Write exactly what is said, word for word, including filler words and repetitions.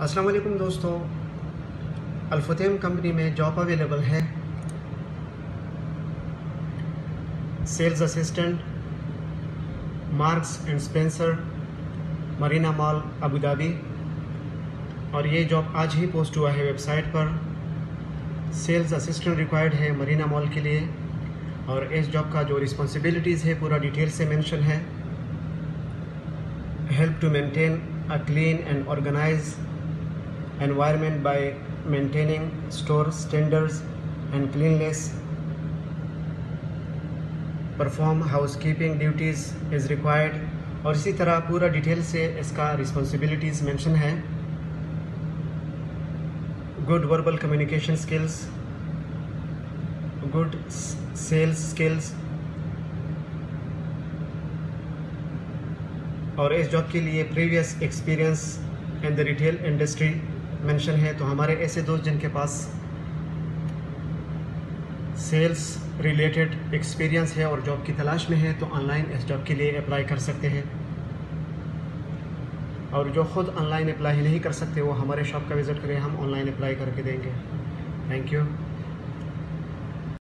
अस्सलाम वालेकुम दोस्तों, अल्फतेम कंपनी में जॉब अवेलेबल है। Sales assistant, Marks and Spencer, Marina Mall, अबू धाबी। और ये जॉब आज ही पोस्ट हुआ है वेबसाइट पर। सेल्स असिस्टेंट रिक्वायर्ड है मरीना मॉल के लिए। और इस जॉब का जो रिस्पॉन्सिबिलिटीज़ है पूरा डिटेल से मेंशन है। Help to maintain a clean and organise environment by maintaining store standards and cleanliness, perform housekeeping duties is required। और इसी तरह पूरा डिटेल से इसका रिस्पॉन्सिबिलिटीज़ मेंशन है। Good verbal communication skills, good sales skills. और इस जॉब के लिए previous experience in the retail industry mention है। तो हमारे ऐसे दोस्त जिनके पास सेल्स रिलेटेड एक्सपीरियंस है और जॉब की तलाश में है तो ऑनलाइन इस जॉब के लिए अप्लाई कर सकते हैं। और जो ख़ुद ऑनलाइन अप्लाई नहीं कर सकते वो हमारे शॉप का विज़िट करें, हम ऑनलाइन अप्लाई करके देंगे। Thank you.